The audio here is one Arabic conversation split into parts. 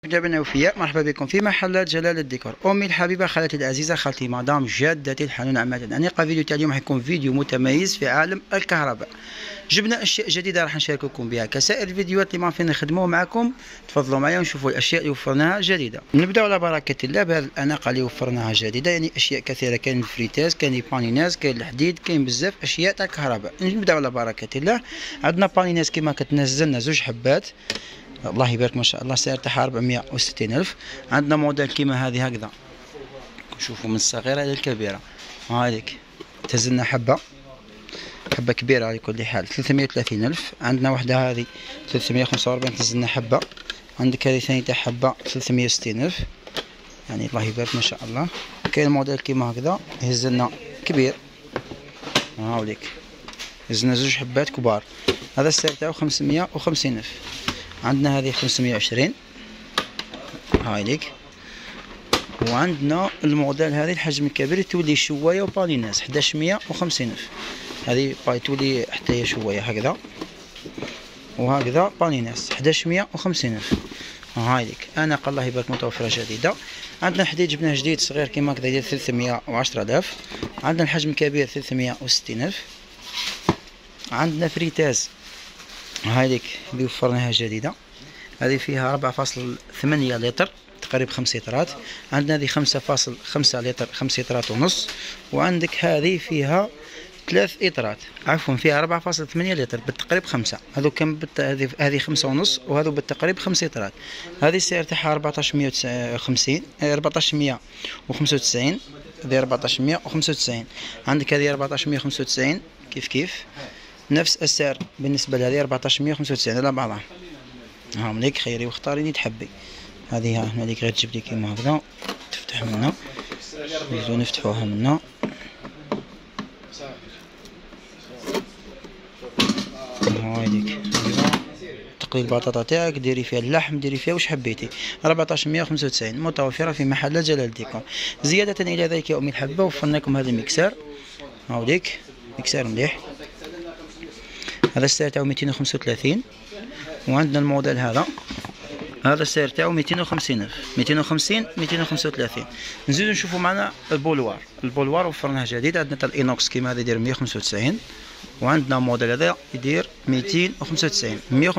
متابعينا الأوفياء، مرحبا بكم في محلات جلال الديكور. أمي الحبيبة، خالتي العزيزة، خالتي مدام، جدتي الحنون، عمتي أنيقة. فيديو تاع اليوم حيكون فيديو متميز في عالم الكهرباء. جبنا أشياء جديدة راح نشارككم بها كسائر الفيديوهات اللي ما فينا نخدموه معكم. تفضلوا معايا ونشوفوا الأشياء اللي وفرناها جديدة. نبداو على بركة الله بهذه الأناقة اللي وفرناها جديدة، يعني أشياء كثيرة. كاين الفريتاز، كاين البانيناز، كاين الحديد، كاين بزاف أشياء تاع الكهرباء. نبداو على بركة الله. عندنا بانيناز كيما كتنزلنا زوج حبات، الله يبارك ما شاء الله، سعر تاعها 460,000. عندنا موديل كيما هذه هكذا، شوفوا من الصغيرة إلى الكبيرة. هذيك تهزلنا حبة كبيرة على كل حال 330,000. عندنا وحدة هذه 345 تهزلنا حبة. عندك هذه ثاني تاع حبة 360,000، يعني الله يبارك ما شاء الله. كاين موديل كيما هكذا يهزلنا كبير، هاوليك يهزلنا زوج حبات كبار. هذا السعر تاعو 550,000. عندنا هذه 520، هايليك. وعندنا الموديل هذه الحجم الكبير تولي شويه وباليناز 1150,000. هذه تولي حتى هي شويه هكذا وهكذا باليناز 1150,000. هايليك اناقه الله يبارك متوفره جديده. عندنا حديد جبناه جديد صغير كيما هكذا ديال 310,000. عندنا الحجم الكبير 360,000. عندنا فريتاز هذيك اللي وفرناها جديدة، هذه فيها 4.8 لتر تقريبا 5 لترات. عندنا هذه 5.5 لتر 5 لترات ونص. وعندك هذه فيها 3 لترات، عفوا فيها 4.8 لتر بالتقريب 5. هذو كم هذه 5 ونص، وهذو بالتقريب 5 لترات. هذه السعر تاعها 1450 1495. هذه 1495. عندك هذه 1495 كيف نفس السعر بالنسبة لهذه 1495 على بعضها. ها مليك خيري واختاري اللي تحبي. هذه ها هنا ليك غير تجيب لي كيما هكذا، تفتح منا، نبداو نفتحوها منا. هايديك تقلي البطاطا تاعك، ديري فيها اللحم، ديري فيها واش حبيتي. 1495 متوفرة في محل جلال الديكور. زيادة إلى ذلك يا أمي الحبة وفرنا لكم هذا المكسر، هاوديك مكسر مليح. هذا السعر تاعو 235. وعندنا الموديل هذا السعر تاعو 250,000. 235. نزيدو نشوفو معنا البولوار وفرناه جديد. عندنا تاع الانوكس كيما هذا يدير 195. وعندنا موديل هذا يدير 295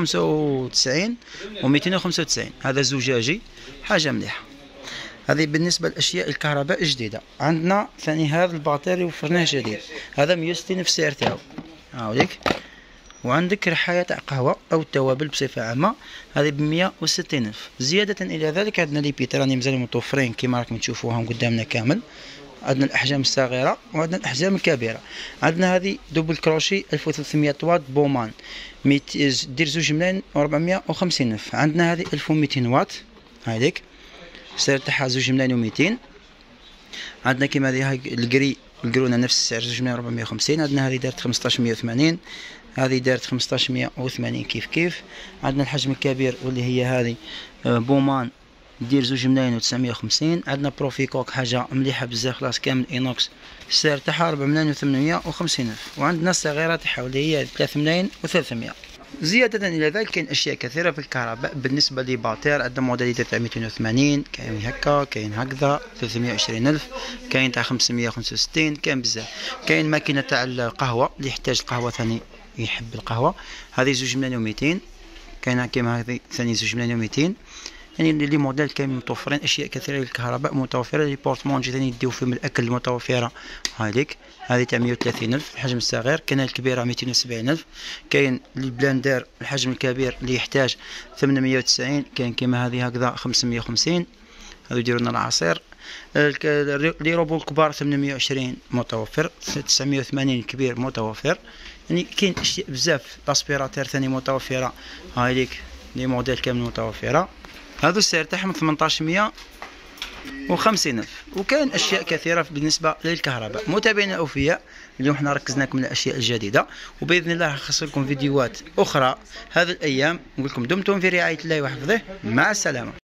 195 و 295. هذا زجاجي، حاجه مليحه. هذه بالنسبه لاشياء الكهرباء الجديده. عندنا ثاني هذا الباتري وفرناه جديد، هذا 160 في السعر تاعو، هاوليك. وعندك رحاية تاع قهوة أو التوابل بصفة عامة، هذه ب160,000. زيادة إلى ذلك عندنا لي بيت راني مازال متوفرين كيما راكم تشوفوهم قدامنا كامل. عندنا الأحجام الصغيرة وعندنا الأحجام الكبيرة. عندنا هذه دوبل كروشي 1300 واط بومان، دير 2,450,000. عندنا هذه 1200 واط، هذيك السعر تاعها 2,200,000. عندنا كيما هذه القرونة نفس السعر 2,450. عندنا هذه دارت 1580، هذه دارت 1580 كيف. عندنا الحجم الكبير واللي هي هذه بومان دير 2,950,000. عندنا بروفيكوك حاجة مليحة بزاف، خلاص كامل انوكس، السعر تاعها 4,850,000. وعندنا الصغيرة تاعها واللي هي 3,300,000. زيادة إلى ذلك كاين أشياء كثيرة في الكهرباء. بالنسبة لباتير عندنا موديل يدير تاع 280، كاين هكا، كاين هكذا 320,000، كاين تاع 565، كاين بزاف. كاين ماكينة تاع القهوة اللي يحتاج القهوة ثاني يحب القهوة، هذه 2,200,000. كاينه كيما هذه ثاني 2,200,000. يعني لي موديل كامل متوفرين. اشياء كثيره للكهرباء متوفره. لي بورتمونجي ثاني يديو فيهم الاكل متوفره، هذيك هذه تاع 130,000 الحجم الصغير. كاين الكبيره 270,000. كاين البلاندر الحجم الكبير اللي يحتاج 890. كاين كيما هذه هكذا 550، هذو يديروا لنا العصير. لي روبو الكبار 820 متوفر، 980 الكبير متوفر. يعني كاين اشياء بزاف. لاسبيراتير ثاني متوفره، هايليك لي موديل كامل متوفره. هذا السعر تاعهم 1850,000. وكاين اشياء كثيره بالنسبه للكهرباء. متابعينا الاوفياء، اليوم حنا ركزنا لكم على الاشياء الجديده، وباذن الله راح نخصص لكم فيديوهات اخرى هذه الايام. نقول لكم دمتم في رعايه الله وحفظه، مع السلامه.